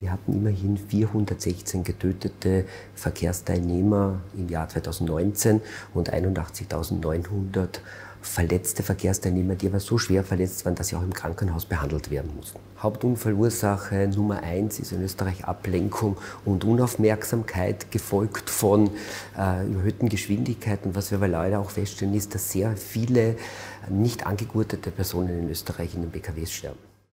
Wir hatten immerhin 416 getötete Verkehrsteilnehmer im Jahr 2019 und 81.900 verletzte Verkehrsteilnehmer, die aber so schwer verletzt waren, dass sie auch im Krankenhaus behandelt werden mussten. Hauptunfallursache Nummer 1 ist in Österreich Ablenkung und Unaufmerksamkeit, gefolgt von überhöhten Geschwindigkeiten. Was wir aber leider auch feststellen, ist, dass sehr viele nicht angegurtete Personen in Österreich in den PKWs sterben.